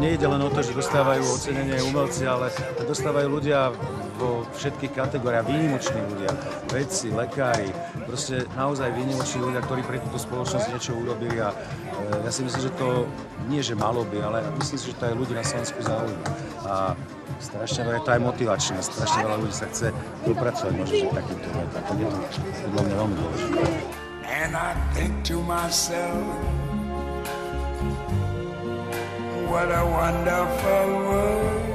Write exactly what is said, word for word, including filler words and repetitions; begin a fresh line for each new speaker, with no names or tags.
nejde len o to, že dostávajú ocenenie umelci, ale dostávajú ľudia vo všetkých kategóriách, výnimoční ľudia, vedci, lekári, proste naozaj výnimoční ľudia, ktorí pre túto spoločnosť niečo urobili a ja si myslím, že to nie, že malo by, ale myslím si, že to aj ľudí na Slovensku zaujíma. A strašne veľa, to aj motivačné, strašne veľa ľudí sa chce dopracovať možno, že takýmto letákom. Je to podľa mňa veľmi dôležité.
And I think to myself, what a wonderful world.